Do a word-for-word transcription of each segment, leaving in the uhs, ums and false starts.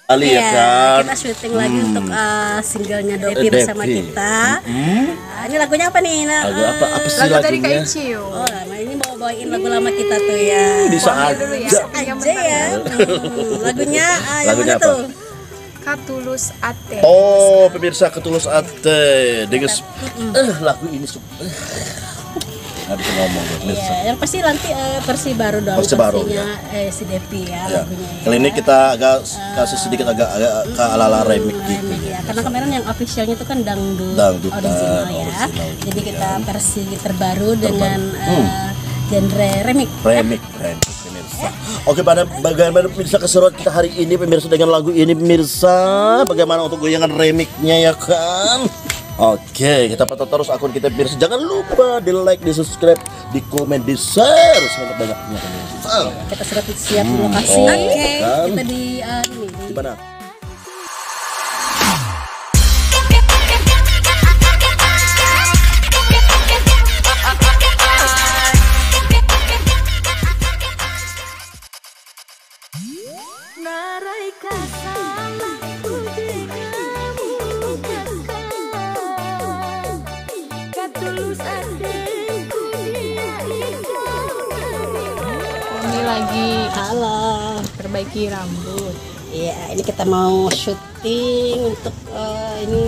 Ali ya kan. Kita syuting lagi hmm. untuk uh, singlenya Devi bersama kita. Hmm. Uh, ini lagunya apa nih? Nah, lagu apa? Apa sih lagu lagunya? Dari Kak Iciu. Oh, nah ini mau bawain lagu lama kita tuh ya. Bisa aja. Bisa aja ya. Hmm. Lagunya uh, yang lagunya mana apa? tuh? Ketulus Ate. Oh, pemirsa Ketulus Ate. Dengan eh lagu ini suka. Nggak bisa ngomong pemirsa. Iya, yang pasti nanti uh, versi baru dong. Versi baru ya. Eh, si Devi ya, ya. lagunya. Kali ya. ini kita agak kasih sedikit agak agak ke ala-ala remix gitu. Ya. Karena kemarin yang officialnya itu kan dangdut, Dangdutan, original ya. original, Jadi kita ya. versi terbaru, terbaru. dengan hmm. uh, genre remix. Remix, ya. remix pemirsa. Oke, pada bagaimana pemirsa keseruan kita hari ini pemirsa dengan lagu ini pemirsa. Bagaimana untuk goyangan remixnya ya kan? Oke, kita pantau terus akun kita pemirsa. Jangan lupa di like, di subscribe, di komen, di share sebanyak-banyaknya pemirsa. Kita sudah siap di lokasi. Oh, Oke, kan? kita di uh, ini. Di mana? Ini lagi Halo. perbaiki rambut. Iya, ini kita mau syuting untuk uh, ini.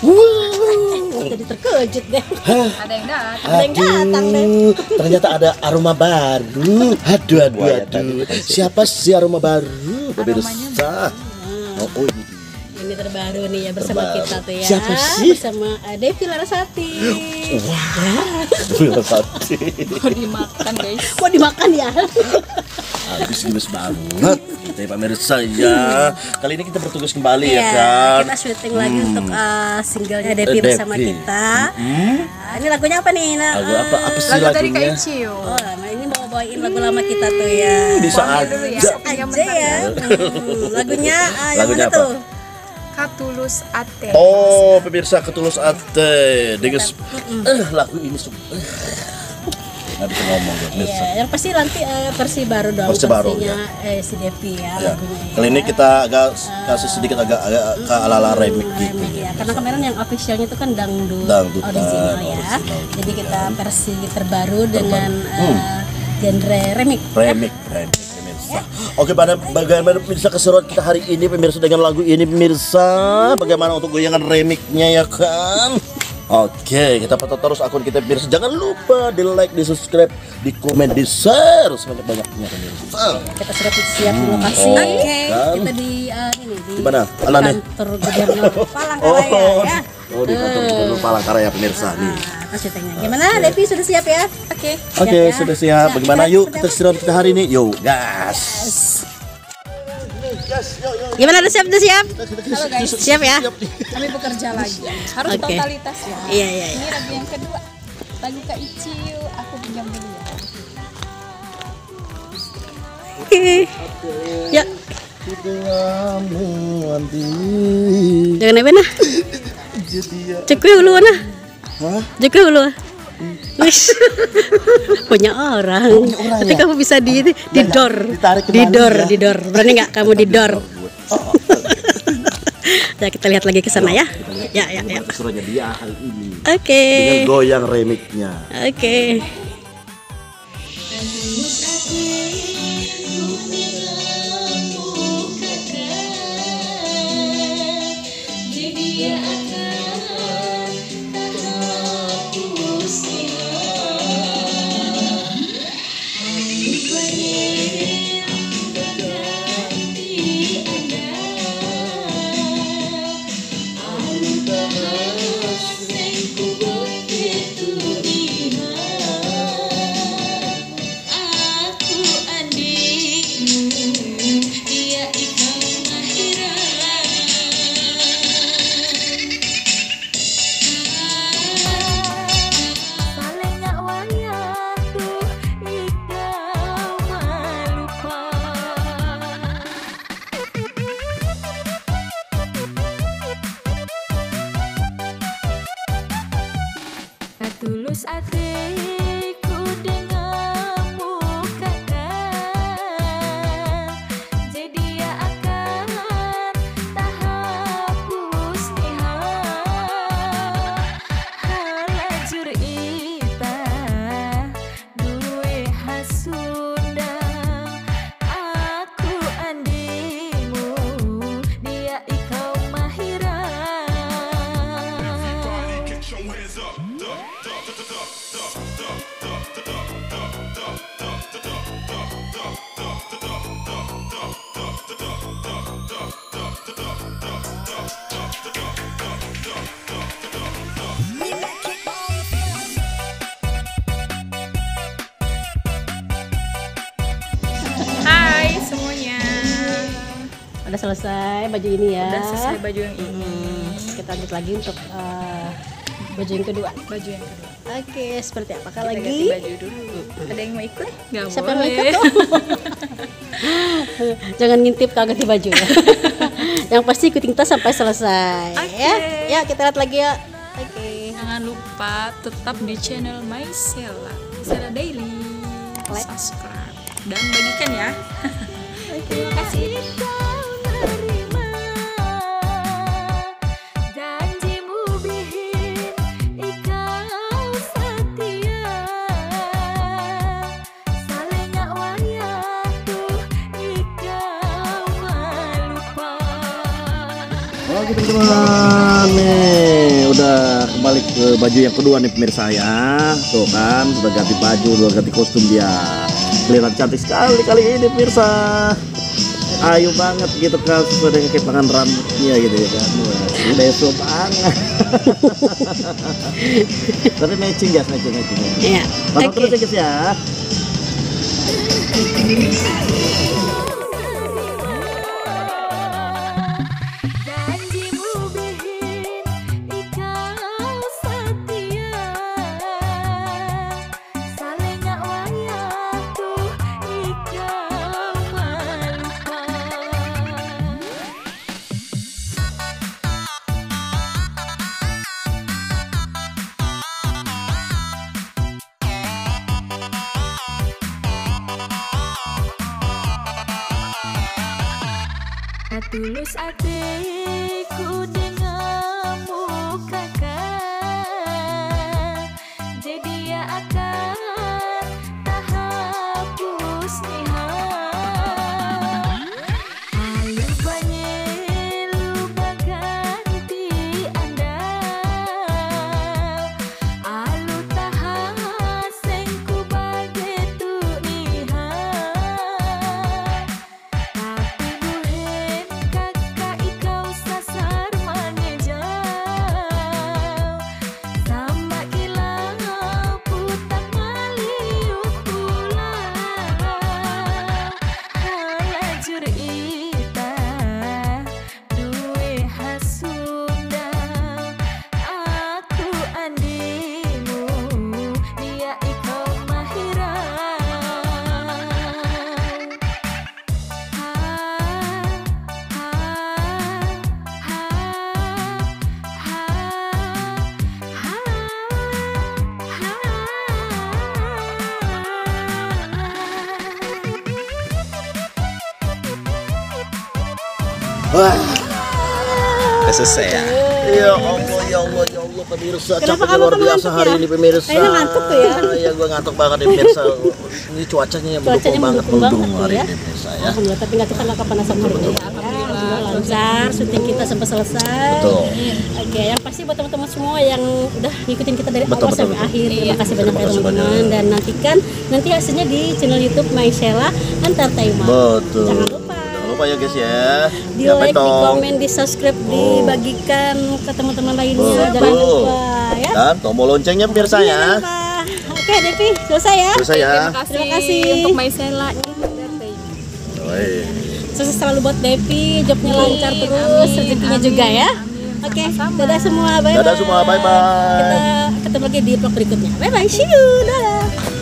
Wow, jadi terkejut deh. Ada yang datang. Ada yang datang deh. Ternyata ada aroma baru. Aduh, aduh, aduh. Siapa sih aroma baru? Pemirsa. Oh, oh ini. Ini terbaru nih ya bersama Terbaru. kita tuh ya. Siapa sih? Bersama uh, Devi Larasati. Wah, Larasati. Mau dimakan guys. Mau dimakan ya? Habis gemes banget. Kita ya pemirsa ya. Kali ini kita bertugas kembali ya kan. Kita syuting lagi Hmm. untuk uh, singlenya Devi Devi. bersama kita. Hmm. Uh, ini lagunya apa nih? Nah, Lagu apa? Apa sih Lagu dari Kak lagunya? Iciu. Oh, nah ini mau bawain lagu lama kita tuh ya. Bisa Panggil aja. dulu ya. Bisa aja ya. Hmm. Lagunya uh, yang Lagunya mana apa? tuh? Ketulus Ate. Oh, pemirsa Ketulus Ate. Dengan eh lagu ini suka. Nggak bisa ngomong pemirsa. Iya, yang pasti nanti uh, versi baru dong. Versi baru, versinya ya. eh, si Devi ya, Ya. lagunya. Kali ya. ini kita agak kasih sedikit agak agak ke ala-ala remix gitu. Remix, ya. Karena kemarin yang officialnya itu kan dangdut, Dangdutan, original ya. original. Jadi kita versi terbaru dengan Hmm. uh, genre remix. Remix, remix pemirsa. Oke, pada bagaimana pemirsa keseruan kita hari ini pemirsa dengan lagu ini pemirsa. Bagaimana untuk goyangan remixnya ya kan? Oke, kita pantau terus akun kita pemirsa. Jangan lupa di like, di subscribe, di komen, di share sebanyak-banyaknya pemirsa. Kita sudah siap di lokasi. Oh, Oke. kan? Kita di uh, ini di, Di mana? di Ala nih? kantor gubernur Palangkaraya Oh, ya. oh di kantor Gubernur Palangkaraya pemirsa nih. Nah, syutingnya. Gimana? Devi sudah siap ya? Oke. Oke, ya? sudah siap. Nah, Bagaimana? kita- Yuk kita- kita istirahat kita hari ini. Yuk, gas. Gimana? Udah siap? Udah siap? Halo guys. Siap ya? Kami bekerja lagi. Harus Oke. totalitas ya. Iya, iya, iya. Ini lagu yang kedua. Lagu Kak Iciu. Aku pinjam dulu ya. Oke. Ya, jangan apa nah. Cekui dulu nah. Hah? Cekui dulu. Wis. Punya orang. orang Nanti ya? kamu bisa di di Ya, ya. dor. Ditarik Di kembali dor, ya. di dor. Berani nggak kamu di dor? Ya, kita lihat lagi ke sana ya. Ya, ya, ya. Keseruannya dia hari ini. Oke. Dengan goyang remixnya. Oke. Tulus hatiku denganmu kakak, jadi ya akan udah selesai baju ini ya. Udah selesai baju yang ini. Hmm, kita lanjut lagi untuk uh, baju yang kedua. Baju yang kedua. Oke, seperti apakah Kita lagi? ganti baju dulu. Ada yang mau ikut? Nggak Siapa yang mau boleh. ikut tuh? Jangan ngintip kalau ganti baju ya. Yang pasti ikutin kita sampai selesai. Oke. Ya, ya kita lihat lagi ya. Oke. Jangan lupa tetap di channel Maisela, Maisela Daily. Like. Subscribe dan bagikan ya. Terima kasih. Janjimu bihin ikau setia, saling gak wayah tuh ikau melupa. Oke teman-teman, nih udah kembali ke baju yang kedua nih pemirsa ya. Tuh kan, sudah ganti baju, sudah ganti kostum dia. Kelihatan cantik sekali kali ini pemirsa. Ayu banget gitu kan, sesuai dengan kepangan rambutnya gitu ya kan. Wah, ini beso banget. Tapi matching guys, matching matching. Iya. Pantau Oke. terus ya guys ya. Janjimu bihin ikau setia, saling gak wayah tuh ikau melupa. Tulus hatiku denganmu kakak, jadi ya akan tak hapus nihah. Ayo banyak lupa ganti anda, alu tahan sengku bagetu nihah. Tapi buhen kakak ikau sasar mangejau, sama kilau putak maliuk pulau. Halajur ita duwe hasunda, aku andimu dia ikau mahirau. Wah, Udah selesai ya. ya Allah, ya Allah, ya Allah pemirsa. Kenapa Capeknya kamu luar tuh biasa ngantuk hari ya? ini pemirsa. Kayaknya ngantuk tuh ya. Iya, gua ngantuk banget nih pemirsa. Ini cuacanya yang mendukung Cuacanya banget, mendukung mendung banget hari ya. ini pemirsa ya. Alhamdulillah, tapi nggak kita nggak kepanasan hari ini. Alhamdulillah lancar, syuting kita sampai selesai. Betul. Oke, yang pasti buat teman-teman semua yang udah ngikutin kita dari Betul, awal betul, sampai betul. akhir. Terima Iya. kasih banyak Terima ya kasih teman-teman, banyak. dan nantikan nanti hasilnya di channel YouTube Maisela Entertainment. Betul. Jangan lupa. Jangan lupa ya guys ya. Di Jangan like, di dong. komen, di subscribe, dibagikan ke teman-teman lainnya. Betul. Jangan lupa ya. Dan tombol loncengnya pemirsa Jangan ya. lupa. Oke, Devi, selesai ya. Terus saya. Terima kasih, Terima kasih. untuk Maisela Entertainment. Woi. Sukses selalu buat Devi, jobnya lancar terus, rezekinya juga ya. Oke, dadah semua, bye bye. Dadah semua, bye bye. Kita ketemu lagi di vlog berikutnya. Bye bye, see you, dadah.